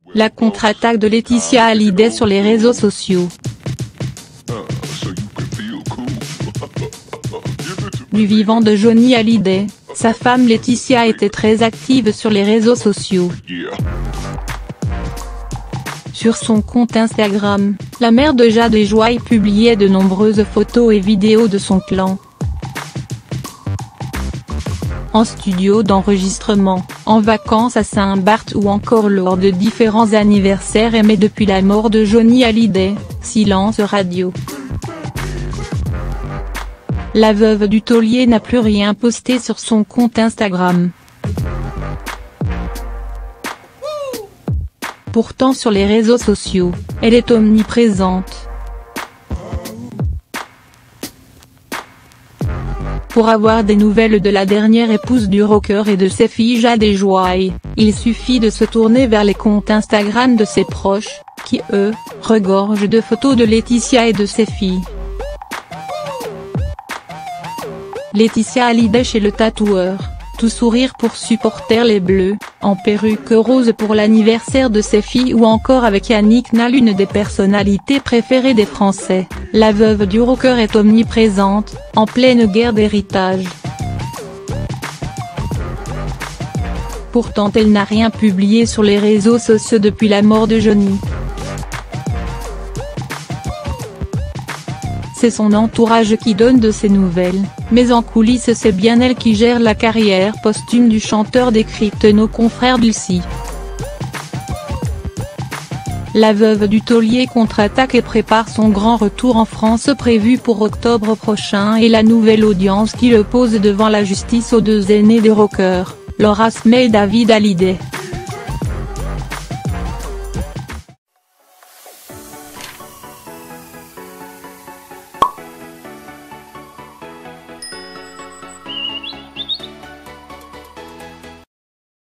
La contre-attaque de Laetitia Hallyday sur les réseaux sociaux. Du vivant de Johnny Hallyday, sa femme Laetitia était très active sur les réseaux sociaux. Sur son compte Instagram, la mère de Jade et Joy publiait de nombreuses photos et vidéos de son clan. En studio d'enregistrement, en vacances à Saint-Barth ou encore lors de différents anniversaires mais depuis la mort de Johnny Hallyday, silence radio. La veuve du taulier n'a plus rien posté sur son compte Instagram. Pourtant sur les réseaux sociaux, elle est omniprésente. Pour avoir des nouvelles de la dernière épouse du rocker et de ses filles Jade et Joy, il suffit de se tourner vers les comptes Instagram de ses proches, qui eux, regorgent de photos de Laetitia et de ses filles. Laetitia Hallyday chez le tatoueur, tout sourire pour supporter les Bleus, en perruque rose pour l'anniversaire de ses filles ou encore avec Yannick Nall, l'une des personnalités préférées des Français. La veuve du rocker est omniprésente, en pleine guerre d'héritage. Pourtant elle n'a rien publié sur les réseaux sociaux depuis la mort de Johnny. C'est son entourage qui donne de ses nouvelles, mais en coulisses c'est bien elle qui gère la carrière posthume du chanteur, décryptent nos confrères du SI. La veuve du taulier contre-attaque et prépare son grand retour en France prévu pour octobre prochain et la nouvelle audience qui le pose devant la justice aux deux aînés des rockers, Laura Smith et David Hallyday.